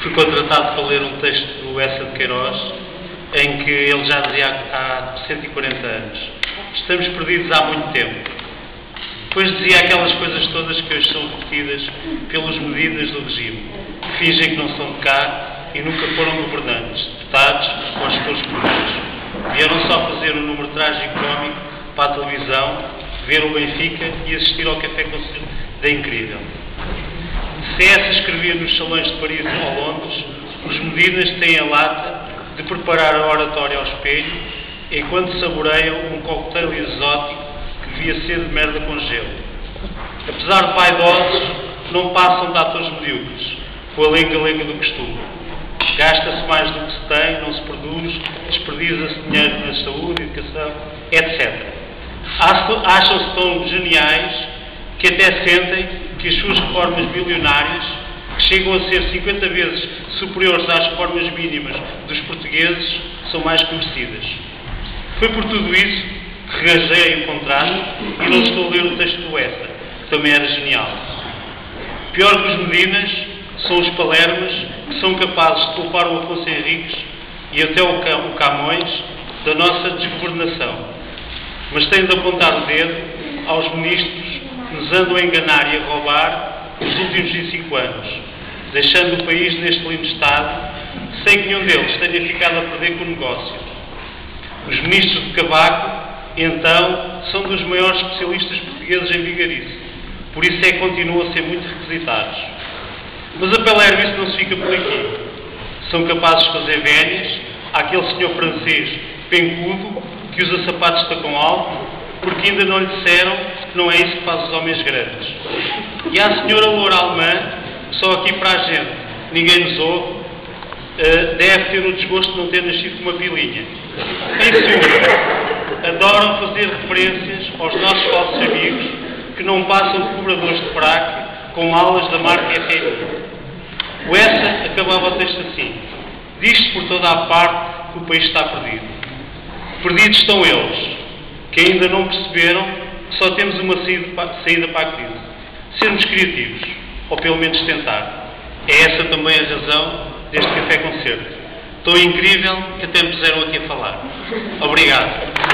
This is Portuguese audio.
fui contratado para ler um texto do Essa de Queiroz, em que ele já dizia há 140 anos: estamos perdidos há muito tempo. Depois dizia aquelas coisas todas que hoje são repetidas pelos medidas do regime, que fingem que não são de cá e nunca foram governantes, deputados ou gestores públicos. Vieram só fazer um número trágico cómico para a televisão, ver o Benfica e assistir ao café com da Incrível. Se essa escrevia nos salões de Paris ou Londres, os Medinas têm a lata de preparar a oratória ao espelho enquanto saboreiam um cocktail exótico que devia ser de merda com gelo. Apesar de vaidosos, não passam de atores medíocres, com a lenga-lenga do costume. Gasta-se mais do que se tem, não se produz, desperdiça-se dinheiro na saúde, educação, etc. Acham-se tão geniais que até sentem que as suas reformas bilionárias, que chegam a ser 50 vezes superiores às reformas mínimas dos portugueses, são mais conhecidas. Foi por tudo isso que rasguei o contrato e não estou a ler o texto do Essa, que também era genial. Pior que os Medinas são os Palermas, que são capazes de culpar o Afonso Henriques e até o Camões da nossa desgovernação. Mas têm de apontar o dedo aos ministros que nos andam a enganar e a roubar nos últimos 25 anos, deixando o país neste lindo estado, sem que nenhum deles tenha ficado a perder com o negócio. Os ministros de Cavaco, então, são dos maiores especialistas portugueses em vigarice, por isso é que continuam a ser muito requisitados. Mas a Palermice não se fica por aqui. São capazes de fazer vénias àquele senhor francês pencudo que usa sapatos de tacão alto, porque ainda não lhe disseram que não é isso que faz os homens grandes. E à senhora loura alemã, só aqui para a gente, ninguém nos ouve, deve ter o desgosto de não ter nascido com uma pilinha. Em suma, adoram fazer referências aos nossos falsos amigos que não passam de cobradores de fraque com alas da marca FMI. O Essa acabava o texto assim: diz-se por toda a parte que o país está perdido. Perdidos estão eles, que ainda não perceberam que só temos uma saída para a crise: sermos criativos, ou pelo menos tentar. É essa também a razão deste café-concerto. Tão incrível que até me puseram aqui a falar. Obrigado.